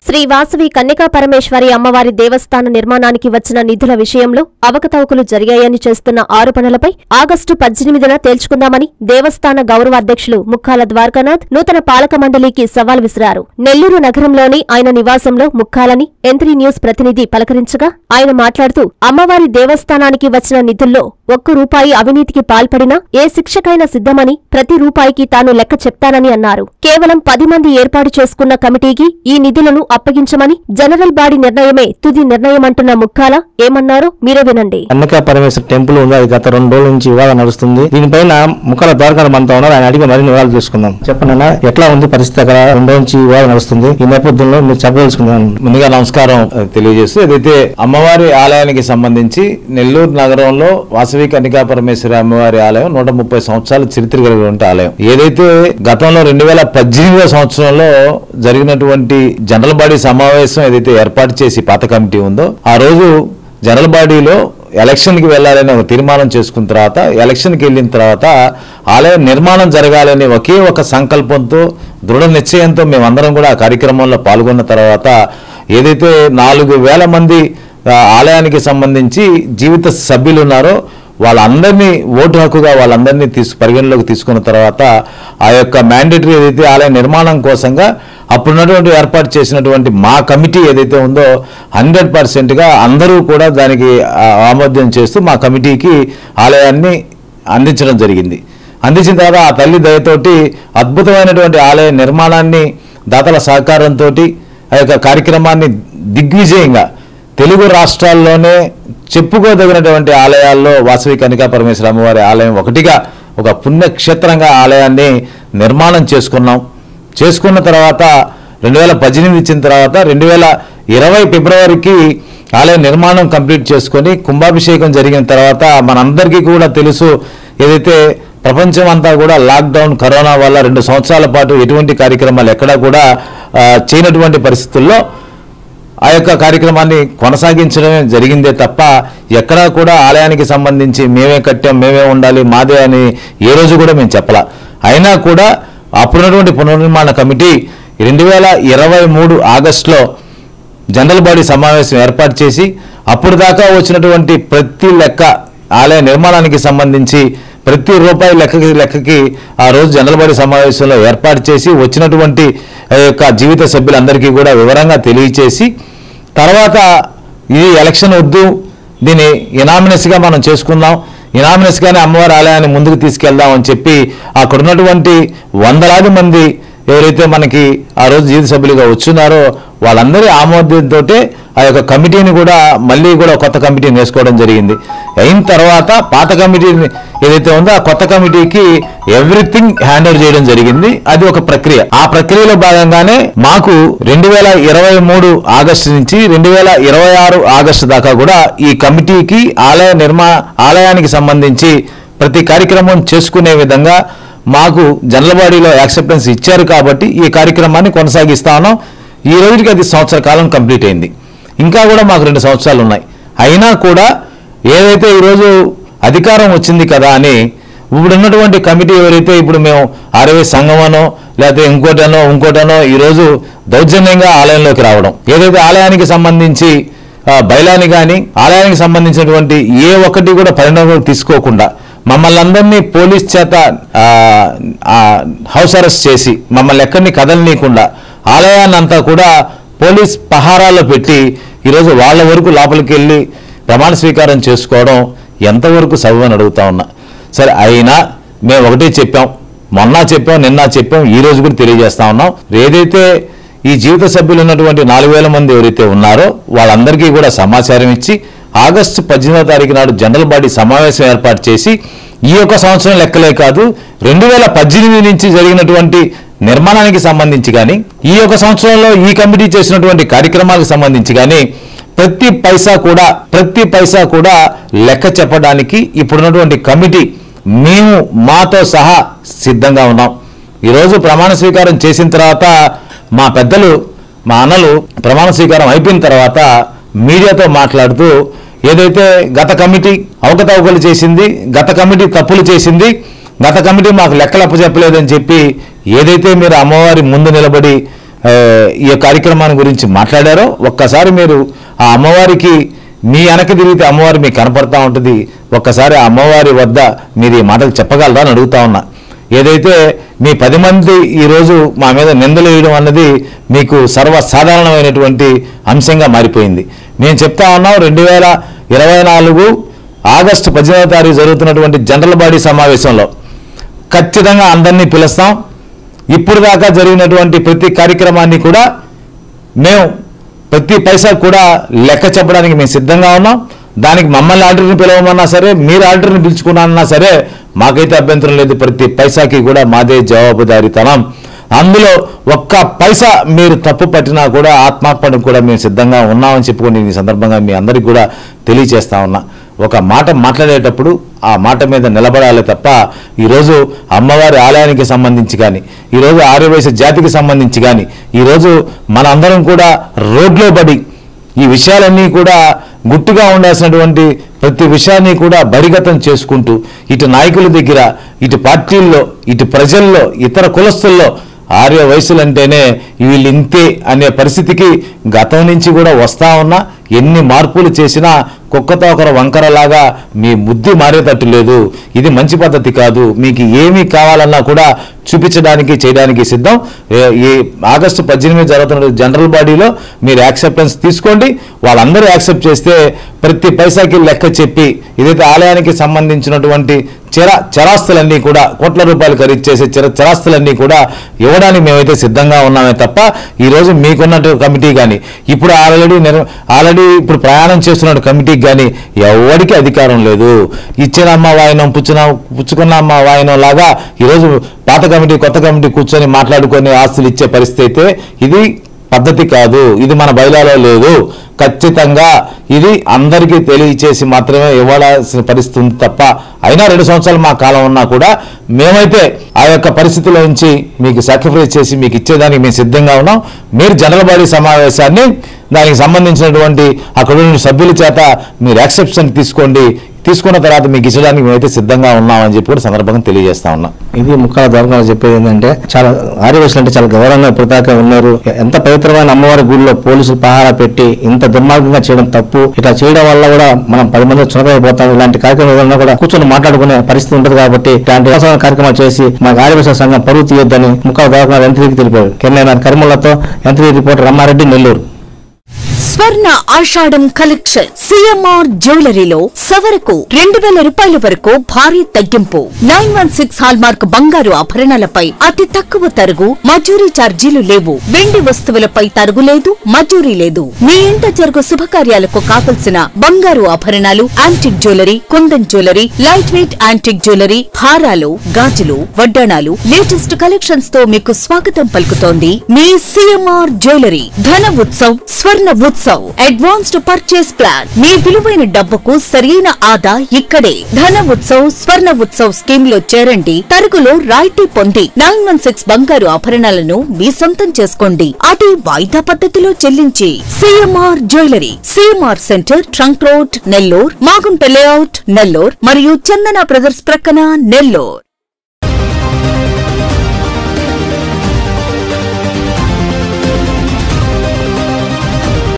శ్రీ వాసవి కన్యకా పరమేశ్వరి అమ్మవారి దేవస్థాన నిర్మాణానికి వచ్చిన నిధుల విషయంలో అవకతవకలు జరిగాయని చేస్తున్న ఆరోపణలపై ఆగస్టు 18న తేల్చుకుందామని దేవస్థాన గౌరవ అధ్యక్షులు ముక్కాల ద్వారకానాథ్ నూతన పాలక మండలికి సవాల్ విసిరారు. నెల్లూరు నగరంలోని ఆయన నివాసంలో ముక్కాలని ఎంత్రీ న్యూస్ ప్రతినిధి పలకరించగా ఆయన మాట్లాడుతూ అమ్మవారి దేవస్థానానికి వచ్చిన నిధుల్లో ₹1 అవినీతికి పాల్పడినా ఏ శిక్షకైనా సిద్ధమని, ప్రతి రూపాయికి తాను లెక్క చెప్తానని అన్నారు. కేవలం 10 మంది ఏర్పాటు చేసుకున్న కమిటీకి ఈ నిధులను అప్పగించమని జనరల్ బాడీ నిర్ణయమే తుది నిర్ణయమంటున్న ముక్కాల ఏమన్నారో మీరే వినండి. కన్యకా పరమేశ్వర టెంపుల్ ఉంది, అది గత 2 రోజుల నుంచి వివాదం నడుస్తుంది. దీనిపైన ముక్కాల ద్వారకానాథ్ మనతో ఉన్నారు, ఆయన అడిగి మరిన్ని వివరాలు తీసుకుందాం. చెప్పండి, ఎట్లా ఉంది పరిస్థితి? అక్కడ 2 రోజుల నుంచి వివాదం నడుస్తుంది. ఈ నేపథ్యంలో మీరు చెప్పదలుచుకుందాం. ముందుగా నమస్కారం తెలియజేస్తూ, ఏదైతే అమ్మవారి ఆలయానికి సంబంధించి నెల్లూరు నగరంలో వాసవి కన్యకా పరమేశ్వరి అమ్మవారి ఆలయం 130 సంవత్సరాల చరిత్ర కలిగిన ఆలయం. ఏదైతే గతంలో 2018 సంవత్సరంలో జరిగినటువంటి జనరల్ బాడీ సమావేశం ఏదైతే ఏర్పాటు చేసి పాత కమిటీ ఉందో, ఆ రోజు జనరల్ బాడీలో ఎలక్షన్ కి వెళ్లాలని ఒక తీర్మానం చేసుకున్న తర్వాత, ఎలక్షన్ కి వెళ్ళిన తర్వాత ఆలయం నిర్మాణం జరగాలని ఒకే ఒక సంకల్పంతో, దృఢ నిశ్చయంతో మేమందరం కూడా ఆ కార్యక్రమంలో పాల్గొన్న తర్వాత ఏదైతే 4000 మంది ఆలయానికి సంబంధించి జీవిత సభ్యులు ఉన్నారో వాళ్ళందరినీ ఓటు హక్కుగా వాళ్ళందరినీ పరిగణలోకి తీసుకున్న తర్వాత ఆ యొక్క మ్యాండేటరీ ఏదైతే ఆలయ నిర్మాణం కోసంగా అప్పుడున్నటువంటి ఏర్పాటు చేసినటువంటి మా కమిటీ ఏదైతే ఉందో 100%గా అందరూ కూడా దానికి ఆమోదం చేస్తూ మా కమిటీకి ఆలయాన్ని అందించడం జరిగింది. అందించిన తర్వాత ఆ తల్లి దయతోటి అద్భుతమైనటువంటి ఆలయ నిర్మాణాన్ని దాతల సహకారంతో ఆ యొక్క కార్యక్రమాన్ని దిగ్విజయంగా తెలుగు రాష్ట్రాల్లోనే చెప్పుకోదగినటువంటి ఆలయాల్లో వాసవి కన్యకా పరమేశ్వరి అమ్మవారి ఆలయం ఒకటిగా, ఒక పుణ్యక్షేత్రంగా ఆలయాన్ని నిర్మాణం చేసుకున్న తర్వాత 2018 ఇచ్చిన తర్వాత 2020 ఫిబ్రవరికి ఆలయ నిర్మాణం కంప్లీట్ చేసుకొని కుంభాభిషేకం జరిగిన తర్వాత మనందరికీ కూడా తెలుసు, ఏదైతే ప్రపంచం అంతా కూడా లాక్డౌన్ కరోనా వల్ల 2 సంవత్సరాల పాటు ఎటువంటి కార్యక్రమాలు ఎక్కడా కూడా చేయనటువంటి పరిస్థితుల్లో ఆ యొక్క కార్యక్రమాన్ని కొనసాగించడమే జరిగిందే తప్ప ఎక్కడా కూడా ఆలయానికి సంబంధించి మేమే కట్టాం, మేమే ఉండాలి, మాదే అని ఏ రోజు కూడా మేము చెప్పలా. అయినా కూడా అప్పుడున్నటువంటి పునర్నిర్మాణ కమిటీ 2023 ఆగస్టులో జనరల్ బాడీ సమావేశం ఏర్పాటు చేసి అప్పుడు దాకా వచ్చినటువంటి ప్రతి లెక్క, ఆలయ నిర్మాణానికి సంబంధించి ప్రతి రూపాయి లెక్కకి ఆ రోజు జనరల్ బాడీ సమావేశంలో ఏర్పాటు చేసి వచ్చినటువంటి యొక్క జీవిత సభ్యులందరికీ కూడా వివరంగా తెలియచేసి, తర్వాత ఇది ఎలక్షన్ వద్దు, దీన్ని ఇనామినస్గా మనం చేసుకుందాం, ఇనామినస్గానే అమ్మవారి ఆలయాన్ని ముందుకు తీసుకెళ్దాం అని చెప్పి అక్కడ ఉన్నటువంటి వందలాది మంది ఎవరైతే మనకి ఆ రోజు జీవిత సభ్యులుగా వచ్చున్నారో వాళ్ళందరి ఆమోదంతో ఆ యొక్క కమిటీని కూడా మళ్ళీ కూడా కొత్త కమిటీని వేసుకోవడం జరిగింది. అయిన తర్వాత పాత కమిటీని ఏదైతే ఉందో ఆ కొత్త కమిటీకి ఎవ్రీథింగ్ హ్యాండ్ ఓవర్ చేయడం జరిగింది. అది ఒక ప్రక్రియ. ఆ ప్రక్రియలో భాగంగానే మాకు 2023 ఆగస్టు నుంచి 2026 ఆగస్టు దాకా కూడా ఈ కమిటీకి ఆలయానికి సంబంధించి ప్రతి కార్యక్రమం చేసుకునే విధంగా మాకు జనరల్ బాడీలో యాక్సెప్టెన్స్ ఇచ్చారు కాబట్టి ఈ కార్యక్రమాన్ని కొనసాగిస్తా ఉన్నాం. ఈ రోజుకి అది సంవత్సర కాలం కంప్లీట్ అయింది. ఇంకా కూడా మాకు 2 సంవత్సరాలు ఉన్నాయి. అయినా కూడా ఏదైతే ఈరోజు అధికారం వచ్చింది కదా అని ఇప్పుడున్నటువంటి కమిటీ ఎవరైతే ఇప్పుడు మేము ఆర్వై సంఘమనో లేకపోతే ఇంకోటనో ఈరోజు దౌర్జన్యంగా ఆలయంలోకి రావడం, ఏదైతే ఆలయానికి సంబంధించి బయలాని కానీ ఆలయానికి సంబంధించినటువంటి ఏ ఒక్కటి కూడా పరిణామం తీసుకోకుండా మమ్మల్ని అందరినీ పోలీస్ చేత హౌస్ అరెస్ట్ చేసి మమ్మల్ని ఎక్కడిని కదలనీయకుండా ఆలయాన్ని అంతా కూడా పోలీస్ పహారాల్లో పెట్టి ఈరోజు వాళ్ళ వరకు లోపలికి వెళ్ళి ప్రమాణ స్వీకారం చేసుకోవడం ఎంతవరకు సబబని అడుగుతా ఉన్నా. సరే, అయినా మేము ఒకటే చెప్పాం, మొన్న చెప్పాం, నిన్న చెప్పాం, ఈ రోజు కూడా తెలియజేస్తా ఉన్నాం. ఏదైతే ఈ జీవిత సభ్యులు ఉన్నటువంటి 4000 మంది ఎవరైతే ఉన్నారో వాళ్ళందరికీ కూడా సమాచారం ఇచ్చి ఆగస్టు 18వ తారీఖు నాడు జనరల్ బాడీ సమావేశం ఏర్పాటు చేసి ఈ యొక్క సంవత్సరం లెక్కలే కాదు 2018 నుంచి జరిగినటువంటి నిర్మాణానికి సంబంధించి కానీ ఈ యొక్క సంవత్సరంలో ఈ కమిటీ చేసినటువంటి కార్యక్రమాలకు సంబంధించి కానీ ప్రతి పైసా కూడా లెక్క చెప్పడానికి ఇప్పుడున్నటువంటి కమిటీ మేము మాతో సహా సిద్ధంగా ఉన్నాం. ఈరోజు ప్రమాణ స్వీకారం చేసిన తర్వాత మా పెద్దలు, మా అన్నలు ప్రమాణ స్వీకారం అయిపోయిన తర్వాత మీడియాతో మాట్లాడుతూ ఏదైతే గత కమిటీ అవకతవకలు చేసింది, గత కమిటీ తప్పులు చేసింది, గత కమిటీ మాకు లెక్కలు అప్పచెప్పలేదని చెప్పి ఏదైతే మీరు అమ్మవారి ముందు నిలబడి ఈ కార్యక్రమాన్ని గురించి మాట్లాడారో ఒక్కసారి మీరు ఆ అమ్మవారికి మీ వెనక తిరిగితే అమ్మవారి మీకు కనపడతా ఉంటుంది. ఒక్కసారి ఆ అమ్మవారి వద్ద మీరు ఈ మాటలు చెప్పగలరా అని అడుగుతా ఉన్నా. ఏదైతే మీ 10 మంది ఈరోజు మా మీద నిందలు వేయడం అన్నది మీకు సర్వసాధారణమైనటువంటి అంశంగా మారిపోయింది. మేము చెప్తా ఉన్నాం 2024 ఆగస్టు 18వ తారీఖు జరుగుతున్నటువంటి జనరల్ బాడీ సమావేశంలో ఖచ్చితంగా అందరినీ పిలుస్తాం. ఇప్పుడు దాకా జరిగినటువంటి ప్రతి కార్యక్రమాన్ని కూడా మేము ప్రతి పైసా కూడా లెక్క చెప్పడానికి మేము సిద్ధంగా ఉన్నాం. దానికి మమ్మల్ని ఆర్డర్ని పిలవమన్నా సరే, మీరు ఆర్డర్ని పిలుచుకున్నా సరే మాకైతే అభ్యంతరం లేదు. ప్రతి పైసాకి కూడా మాదే జవాబుదారీతనం. అందులో ఒక్క పైసా మీరు తప్పు పట్టినా కూడా ఆత్మార్పణకు కూడా మేము సిద్ధంగా ఉన్నామని చెప్పుకొని ఈ సందర్భంగా మీ అందరికీ కూడా తెలియజేస్తా ఉన్నా. ఒక మాట మాట్లాడేటప్పుడు ఆ మాట మీద నిలబడాలి తప్ప ఈరోజు అమ్మవారి ఆలయానికి సంబంధించి కానీ, ఈరోజు ఆర్యవైశ్య జాతికి సంబంధించి కానీ, ఈరోజు మనందరం కూడా రోడ్లో పడి ఈ విషయాలన్నీ కూడా గుట్టుగా ఉండాల్సినటువంటి ప్రతి విషయాన్ని కూడా బహిర్గతం చేసుకుంటూ ఇటు నాయకుల దగ్గర, ఇటు పార్టీల్లో, ఇటు ప్రజల్లో, ఇతర కులస్తుల్లో ఆర్య వయసులంటేనే వీళ్ళు ఇంతే అనే పరిస్థితికి గతం నుంచి కూడా వస్తా ఉన్నా. ఎన్ని మార్పులు చేసినా కుక్కతో ఒకరు వంకరలాగా మీ బుద్ధి మారేటట్టు లేదు. ఇది మంచి పద్ధతి కాదు. మీకు ఏమీ కావాలన్నా కూడా చూపించడానికి చేయడానికి సిద్ధం. ఈ ఆగస్టు 18 జరుగుతున్న జనరల్ బాడీలో మీరు యాక్సెప్టెన్స్ తీసుకోండి. వాళ్ళందరూ యాక్సెప్ట్ చేస్తే ప్రతి పైసాకి లెక్క చెప్పి ఏదైతే ఆలయానికి సంబంధించినటువంటి చరాస్తులన్నీ కూడా కోట్ల రూపాయలు ఖరీదు చేసే చరాస్తులన్నీ కూడా ఇవ్వడానికి మేమైతే సిద్ధంగా ఉన్నామే తప్ప ఈరోజు మీకున్నట్టు కమిటీ కానీ, ఇప్పుడు ఆల్రెడీ ఇప్పుడు ప్రయాణం చేస్తున్న కమిటీకి కానీ ఎవరికి అధికారం లేదు. ఇచ్చిన అమ్మ వాయినం పుచ్చుకున్న అమ్మ వాయినం లాగా ఈరోజు పాత కమిటీ కొత్త కమిటీ కూర్చొని మాట్లాడుకొని ఆస్తులు ఇచ్చే పరిస్థితి అయితే ఇది పద్ధతి కాదు. ఇది మన బయలాలో లేదు. ఖచ్చితంగా ఇది అందరికీ తెలియచేసి మాత్రమే ఇవ్వాల్సిన పరిస్థితి ఉంది తప్ప అయినా 2 సంవత్సరాలు మా కాలం ఉన్నా కూడా మేమైతే ఆ యొక్క పరిస్థితిలో నుంచి మీకు సాక్రిఫైస్ చేసి మీకు ఇచ్చేదానికి మేము సిద్ధంగా ఉన్నాం. మీరు జనరల్ బాడీ సమావేశాన్ని దానికి సంబంధించినటువంటి అక్కడ సభ్యుల చేత మీరు యాక్సెప్షన్ తీసుకున్న తర్వాత మీకు ఇచ్చడానికి మేమైతే సిద్ధంగా ఉన్నామని చెప్పి కూడా సందర్భంగా తెలియజేస్తా ఉన్నాం. ఇది ముక్కల ద్వారా చెప్పేది ఏంటంటే చాలా ఆర్యవైశ్యులు అంటే చాలా గౌరవంగా ఇప్పటిదాకా ఉన్నారు. ఎంత పవిత్రమైన అమ్మవారి గుడిలో పోలీసులు పహారా పెట్టి ఇంత దుర్మార్గంగా చేయడం తప్పు. ఇట్లా చేయడం వల్ల కూడా మనం 10 మంది చునకైపోతాం. ఇలాంటి కార్యక్రమాలు కూడా కూర్చొని మాట్లాడుకునే పరిస్థితి ఉంటుంది కాబట్టి ఇలాంటి కార్యక్రమాలు చేసి మన ఆర్యవైశ్య సంఘం పరువు తీయొద్దని ముక్కల ద్వారా ఎంత్రీకి తెలిపారు. కెమెరామెన్ కరిములతో ఎంత్రీ reporter Rammareddy, Nellore. Swarna Ashadham collection CMR జ్యువెలరీలో సవరకు 2000 రూపాయల వరకు భారీ తగ్గింపు. 916 హాల్మార్క్ బంగారు ఆభరణాలపై అతి తక్కువ తరుగు, మజూరీ ఛార్జీలు లేవు. వెండి వస్తువులపై తరుగు లేదు, మజూరీ లేదు. మీ ఇంట జరుగు శుభకార్యాలకు కావలసిన బంగారు ఆభరణాలు, antique jewellery, Kundan jewellery, light weight antique jewellery, హారాలు, గాజులు, వడ్డాణాలు, లేటెస్ట్ కలెక్షన్స్ తో మీకు స్వాగతం పలుకుతోంది మీ CMR jewellery. Dhana Utsav, Swarna Utsav, advanced purchase plan. మీ విలువైన డబ్బుకు సరైన ఆదా ఇక్కడే. ధన ఉత్సవ్, స్వర్ణ ఉత్సవ్ స్కీమ్ లో చేరండి. తరుగులో రాయితీ పొంది 916 బంగారు ఆభరణాలను మీ సొంతం చేసుకోండి. అది వాయిదా పద్ధతిలో చెల్లించి. CMR jewellery, CMR centre, trunk road, Nellore, Magunta layout, Nellore మరియు చందన బ్రదర్స్ ప్రక్కన, నెల్లూరు.